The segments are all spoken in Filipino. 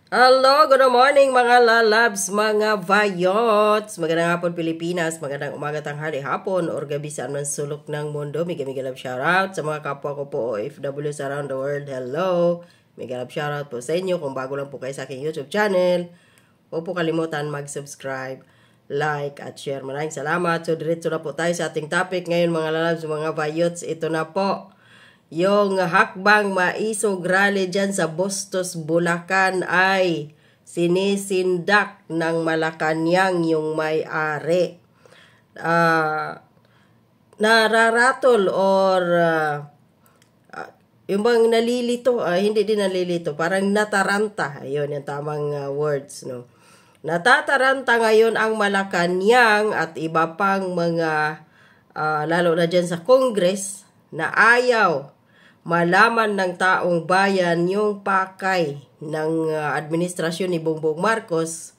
Hello, good morning mga lalabs, mga vayots. Magandang hapon Pilipinas, magandang umaga, tanghali, hapon, or gabi saan man sulok ng mundo. Mega love shoutout sa mga kapwa ko po OFWs around the world. Hello, mega love shoutout po sa inyo. Kung bago lang po kayo sa aking YouTube channel, huwag po kalimutan mag-subscribe, like, at share. Maraming salamat. So, diretso na po tayo sa ating topic ngayon mga lalabs, mga vayots. Ito na po. Yung hakbang maisog rally dyan sa Bustos, Bulacan ay sinisindak ng Malacanang yung may-ari. Nararatol or yung bang nalilito, hindi din nalilito, parang nataranta. Ayun, yung tamang words, no? Natataranta ngayon ang Malacanang at iba pang mga, lalo na dyan sa Congress, na ayaw malaman ng taong bayan yung pakay ng administrasyon ni Bongbong Marcos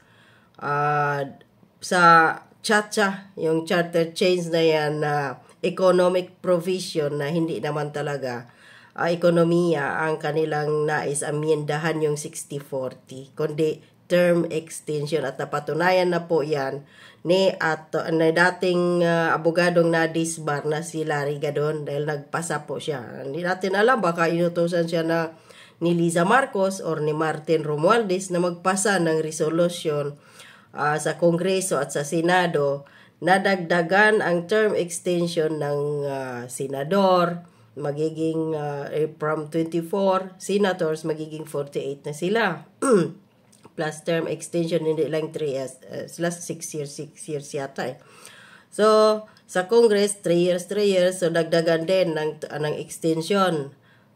sa CHACHA, yung charter change na yan, economic provision na hindi naman talaga ekonomiya ang kanilang nais amyendahan yung 60-40, kundi term extension, at napatunayan na po yan ni dating abogadong nadisbar na si Larry Gadon dahil nagpasa po siya. Hindi natin alam, baka inutusan siya ni Liza Marcos or ni Martin Romualdez na magpasa ng resolution sa Kongreso at sa Senado na dagdagan ang term extension ng senador, magiging from 24 senators magiging 48 na sila. Plus term extension, hindi lang 3 years, last 6 years yata eh. So, sa Congress, 3 years, so dagdagan din ng extension.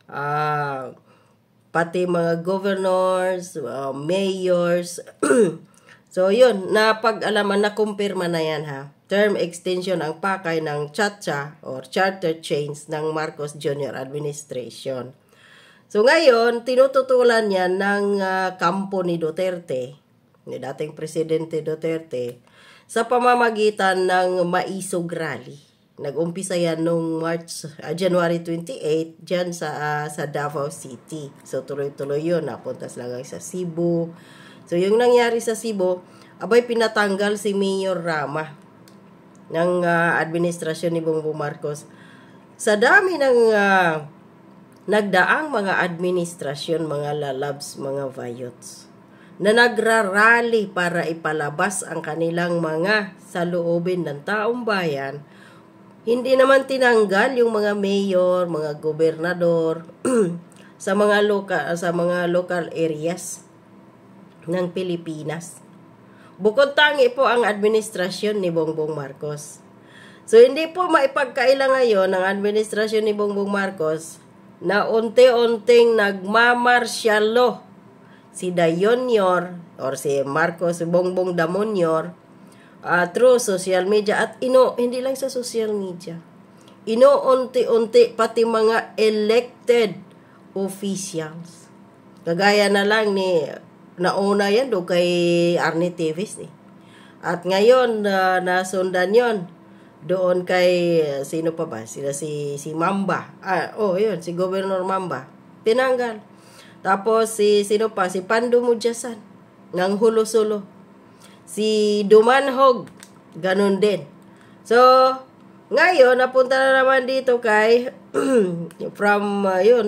Pati mga governors, mayors. So, yun, napag-alaman, nakumpirma na yan ha. Term extension ang pakay ng CHACHA or Charter Change ng Marcos Jr. Administration. So ngayon, tinututulan yan ng kampo ni Duterte, ni dating Presidente Duterte, sa pamamagitan ng Maisog Rally. Nag-umpisa yan noong January 28 dyan sa Davao City. So tuloy-tuloy yun, napunta sila sa Cebu. So yung nangyari sa Cebu, abay pinatanggal si Mayor Rama ng administrasyon ni Bongbong Marcos. Sa dami ng nagdaang mga administrasyon, mga lalabs, mga vayots, na nagrarally para ipalabas ang kanilang mga saloobin ng taong bayan, hindi naman tinanggal yung mga mayor, mga gobernador sa mga local areas ng Pilipinas. Bukod tangi po ang administrasyon ni Bongbong Marcos. So hindi po maipagkaila ngayon ng administrasyon ni Bongbong Marcos na unti-unting nagmamarsyalo si Dayonior or si Marcos Bongbong Damonyor through social media at hindi lang sa social media. Unti-unti pati mga elected officials. Kagaya na lang ni nauna yan do kay Arnie Teves eh. At ngayon nasundan yon doon kay sino pa ba? Si Mamba. Yun, si Governor Mamba. Tinanggal. Tapos sino pa? Si Pando Mudyasan ng Hulo-Sulo. Si Dumanhog, ganun din. So, ngayon napunta na naman dito kay from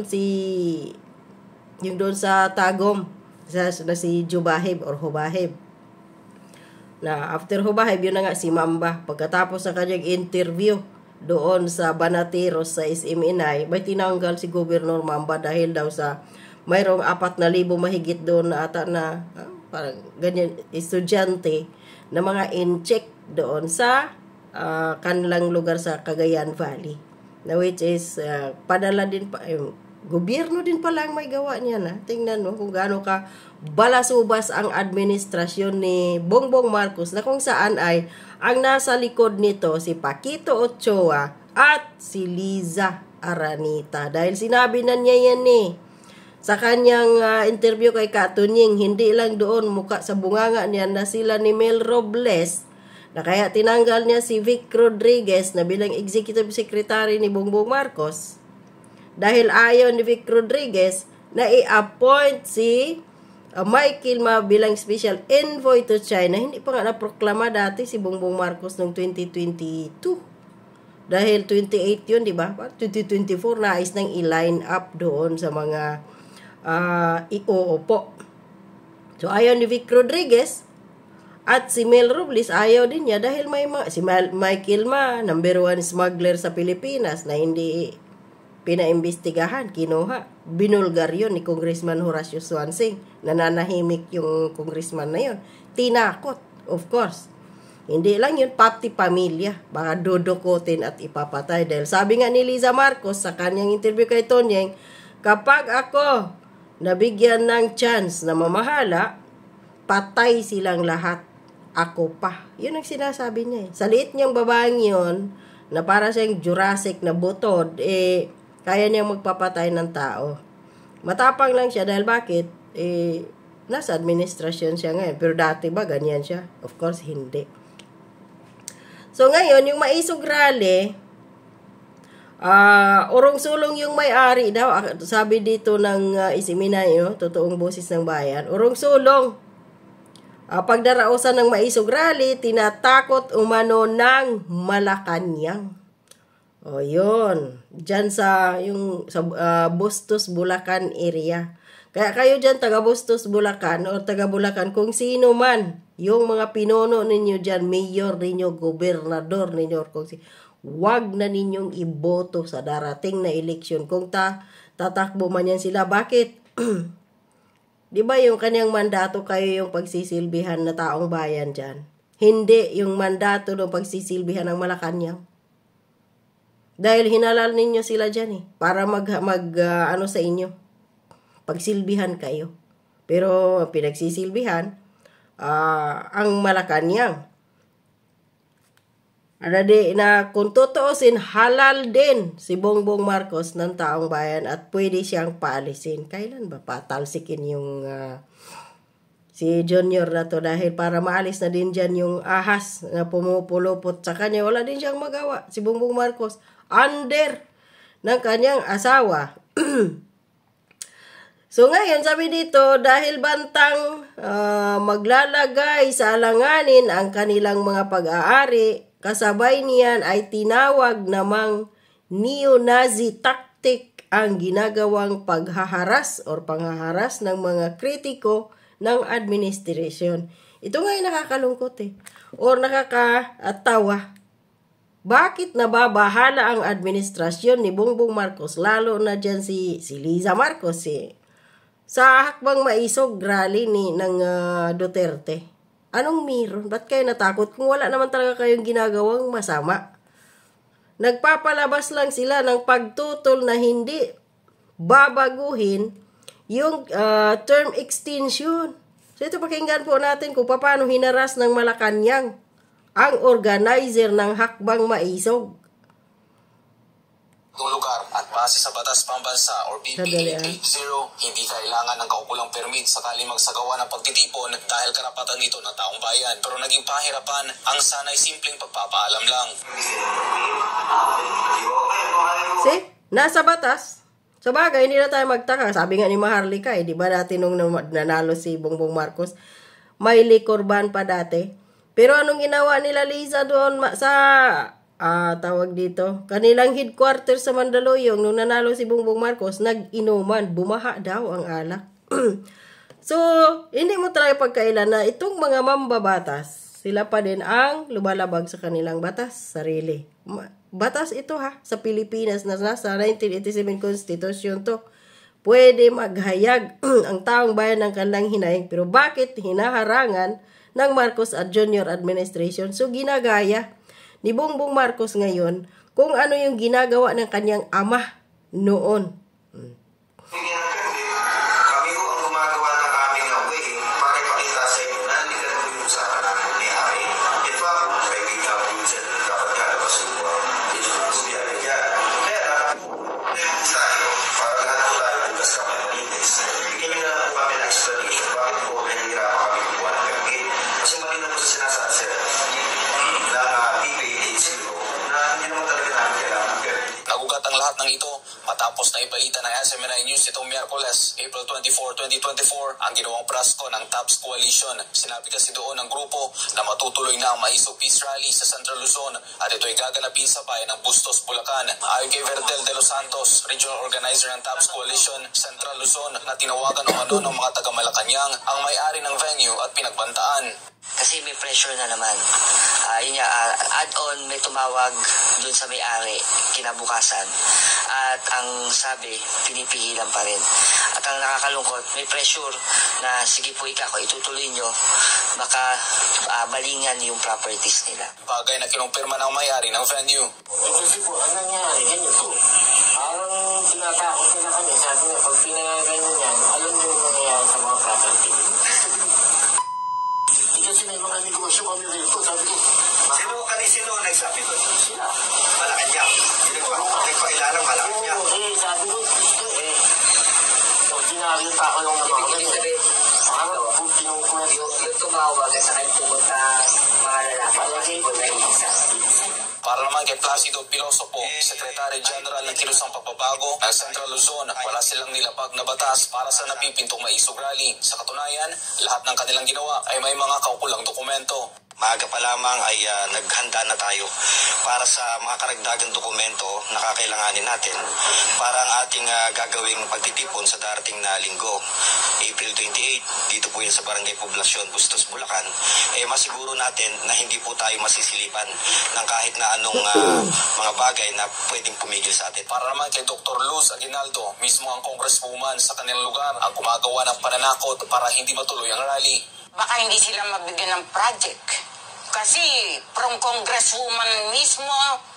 yung doon sa Tagum, si Jubahib or Hubahib. Na after Hubahib, yun na nga si Mamba. Pagkatapos sa kanyang interview doon sa Banateros sa SMNI, may tinanggal si Governor Mamba dahil daw sa mayroong 4,000 mahigit doon na ata na parang ganyan estudyante na mga in-check doon sa kanilang lugar sa Cagayan Valley. Na which is padala din pa gobyerno din pala ang may gawa niya na. Tingnan mo kung gaano ka balasubas ang administrasyon ni Bongbong Marcos na kung saan ay ang nasa likod nito si Paquito Ochoa at si Liza Aranita. Dahil sinabi na niya yan sa kanyang interview kay Katunying, hindi lang doon muka sa bunganga niya na sila ni Mel Robles na kaya tinanggal niya si Vic Rodriguez na bilang executive secretary ni Bongbong Marcos. Dahil ayaw ni Vic Rodriguez na i-appoint si Mike Kilma bilang Special Envoy to China. Hindi pa nga naproklama dati si Bongbong Marcos noong 2022. Dahil 28 yun, di ba? 2024, nais nang i-line up doon sa mga iuupo. So, ayaw ni Vic Rodriguez at si Mel Robles, ayaw din niya dahil may si Mike Kilma, number 1 smuggler sa Pilipinas na hindi pinaimbestigahan, kinuha. Binulgar yun ni Congressman Horacio Swansing. Nananahimik yung congressman na yun. Tinakot, of course. Hindi lang yun, pati pamilya. Baka dudukutin at ipapatay. Dahil sabi nga ni Liza Marcos sa kanyang interview kay Tonyeng, kapag ako nabigyan ng chance na mamahala, patay silang lahat. Ako pa. Yun ang sinasabi niya. Sa liit niyang babaeng yun, na para siyang Jurassic na butod, kaya niyang magpapatay ng tao. Matapang lang siya dahil bakit? Nasa administrasyon siya ngayon. Pero dati ba ganyan siya? Of course, hindi. So ngayon, yung Maisog Rally, urong-sulong yung may-ari daw. Sabi dito ng Isiminayo, totoong boses ng bayan, urong-sulong. Pagdarausan ng Maisog Rally, tinatakot umano ng Malacanang. O yun, dyan sa Bustos, Bulacan area. Kaya kayo dyan, taga Bustos, Bulacan o taga Bulacan, kung sino man, yung mga pinuno ninyo dyan, mayor ninyo, gobernador ninyo, wag na ninyong iboto sa darating na eleksyon. Kung tatakbo man yan sila, bakit? Di ba yung kanyang mandato kayo yung pagsisilbihan na taong bayan dyan? Hindi yung mandato ng pagsisilbihan ng Malacanang. Dahil hinalal ninyo sila dyan para ano sa inyo. Pagsilbihan kayo. Pero pinagsisilbihan ang Malacanang. Na kung tutuusin, halal din si Bongbong Marcos ng taong bayan at pwede siyang paalisin. Kailan ba patalsikin yung si Junior na to dahil para maalis na din dyan yung ahas na pumupulupot sa kanya. Wala din siyang magawa. Si Bongbong Marcos under ng kanyang asawa. So ngayon, sabi dito, dahil bantang maglalagay sa alanganin ang kanilang mga pag-aari, kasabay niyan ay tinawag namang neo-Nazi tactic ang ginagawang paghaharas or panghaharas ng mga kritiko ng administrasyon. Ito nga ay nakakalungkot or nakakatawa. Bakit nababahala ang administrasyon ni Bongbong Marcos, lalo na dyan si Liza Marcos sa hakbang Maisog Rally ng Duterte? Anong meron? Ba't kayo natakot kung wala naman talaga kayong ginagawang masama? Nagpapalabas lang sila ng pagtutol na hindi babaguhin yung term extension. So ito pakinggan po natin kung paano hinaras ng Malacanang ang organizer ng hakbang Maisog. Lugar at base sa Batas Pambansa or BPA 80, hindi kailangan ng kaukulang permit sakali magsagawa ng pagtitipon dahil karapatan ito ng taong bayan. Pero naging pahirapan ang sanay simpleng pagpapaalam lang. See? Nasa batas. Sa bagay, hindi na tayo magtaka. Sabi nga ni Maharlika, di ba dati nung nanalo si Bongbong Marcos, may liquor ban pa dati. Pero anong ginawa nila Liza doon sa tawag dito, kanilang headquarters sa Mandaluyong nung nanalo si Bongbong Marcos, nag-inuman, bumaha daw ang alak. So, hindi mo talaga pagkailan na itong mga mambabatas, sila pa din ang lumalabag sa kanilang batas, sarili. Batas ito sa Pilipinas na nasa 1987 Constitution to. Pwede maghayag ang taong bayan ng kanilang hinaing, pero bakit hinaharangan ng Marcos at Junior administration? So, ginagaya ni Bongbong Marcos ngayon kung ano yung ginagawa ng kanyang ama noon. Kami ko ang gumagawa ng aming way para ipakita sa inyo na hindi ka naman yung usapan namin ni Ari. In fact, may biglang budget dapat ka na masuwa. Ito ang subiyan niya. Kaya tayo, para lahat po tayo bukas kami ng index. Bigyan nyo na po kami ng explanation bakit po nahihirapan kami kumuha ng permit. Kasi mali na po sa sinasabi sir. Nagugat ang lahat ng ito matapos Matapos na ibalita ng SMNI News itong Miyerkules, April 24, 2024, ang ginawang prasko ng TAPS Coalition. Sinabi kasi doon ng grupo na matutuloy na ang Maiso Peace Rally sa Central Luzon at ito'y gaganapin sa bayan ng Bustos, Bulacan. Ayon kay Verdel de los Santos, Regional Organizer ng TAPS Coalition, Central Luzon, na tinawagan umano ng mga taga-Malacanang ang may-ari ng venue at pinagbantaan. Kasi may pressure na naman. Add-on, may tumawag dun sa may-ari kinabukasan. At ang sabi, pinipigilan pa rin. At ang nakakalungkot, may pressure na sige po ikaw, itutuloy nyo, baka balingan yung properties nila. Bagay na kinumpirma ng may-ari ng venue. Kasi po, ang nangyari, ganyan po. Parang tinatakot nila kami. Sabi nga, pag pinayagan nyo yan, alam nyo yung nangyayari sa mga property. Kasi may mga negosyo kami rito. Sabi ko, Sino nagsabi doon? sila. Malacanang. Nagpakilala Malacanang. Oo, sabi ko, ordinaryo tao lang naman kami. Parang kung pinukulat Yung tumawag at saka yung pumunta mga lalaki po na isa. Para naman kay Placido Pilosopo, Secretary General ng Kilusang Pagbabago ng Central Luzon, wala silang nilapag na batas para sa napipintong Maisog Rally. Sa katunayan, lahat ng kanilang ginawa ay may mga kaukulang dokumento. Maaga pa lamang ay naghanda na tayo para sa mga karagdagang dokumento na kakailanganin natin para ang ating gagawing pagtitipon sa darating na linggo, April 28, dito po yan sa Barangay Poblasyon, Bustos, Bulacan, masiguro natin na hindi po tayo masisilipan ng kahit na anong mga bagay na pwedeng pumigil sa atin. Para naman kay Dr. Luz Aguinaldo, mismo ang congresswoman sa kanilang lugar, ang gumagawa ng pananakot para hindi matuloy ang rally. Baka hindi sila mabigyan ng project. Kasi from congresswoman mismo,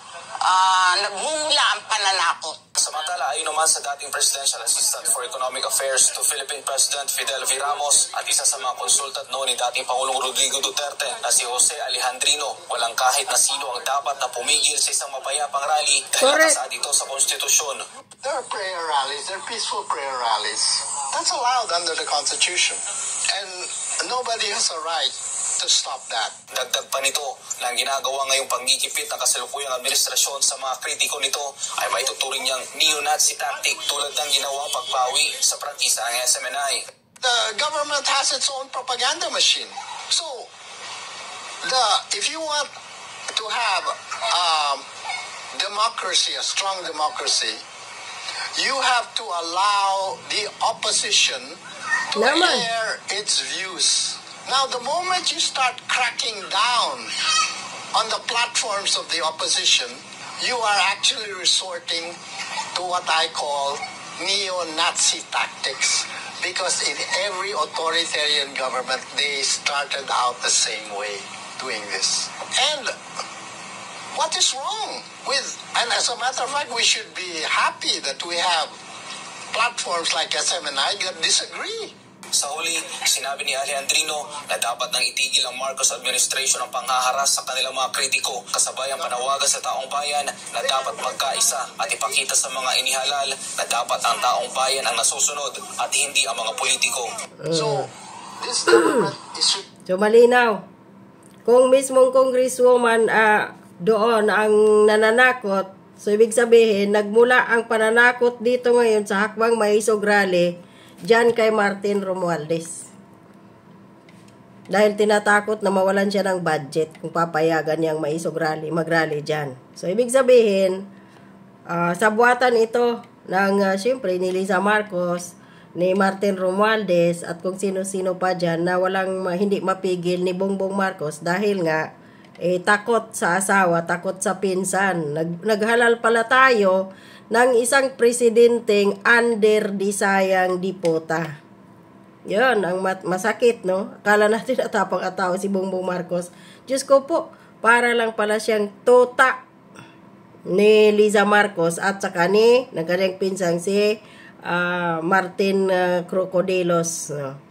nagmumula ang pananakot. Samantala, ayon naman sa dating Presidential Assistant for Economic Affairs to Philippine President Fidel V. Ramos at isa sa mga konsultant noon ni dating Pangulong Rodrigo Duterte na si Jose Alejandrino, walang kahit na sino ang dapat na pumigil sa isang mapayapang rally dahil nakasaad dito sa konstitusyon. there are prayer rallies, there are peaceful prayer rallies. That's allowed under the Constitution. And nobody has a right to stop that. Dagdag pa nito na ang ginagawa ngayong panggigipit ng kasalukuyang administrasyon sa mga kritiko nito ay may tuturing niyang neo-Nazi tactic tulad ng ginawang pagbawi sa prangkisa ng SMNI. The government has its own propaganda machine. So, if you want to have democracy, a strong democracy, you have to allow the opposition to air its views. Now, the moment you start cracking down on the platforms of the opposition, you are actually resorting to what I call neo-Nazi tactics. Because in every authoritarian government, they started out the same way doing this. And what is wrong with, and as a matter of fact, we should be happy that we have platforms like SMNI that disagree. Sa huli, sinabi ni Alejandrino na dapat nang itigil ang Marcos administration ang panghaharas sa kanilang mga kritiko kasabay ang panawagan sa taong bayan na dapat magkaisa at ipakita sa mga inihalal na dapat ang taong bayan ang nasusunod at hindi ang mga politiko. So, this government is... So, malinaw. Kung mismong congresswoman doon ang nananakot, so ibig sabihin, nagmula ang pananakot dito ngayon sa Hakbang Maisog Rally diyan kay Martin Romualdez. Dahil tinatakot na mawalan siya ng budget kung papayagan niyang Maisog Rally, mag-rally diyan. So, ibig sabihin, sa buwatan ito ng, siyempre, ni Liza Marcos, ni Martin Romualdez, at kung sino-sino pa dyan na walang hindi mapigil ni Bongbong Marcos dahil nga, takot sa asawa, takot sa pinsan. Naghalal pala tayo ng isang presidenteng under disayang dipota. Yun, ang masakit, no? Akala natin natapang ataw si Bongbong Marcos. Diyos ko po, para lang pala siyang tota ni Liza Marcos at saka ni ng kanyang pinsang si Martin Crocodilos. No?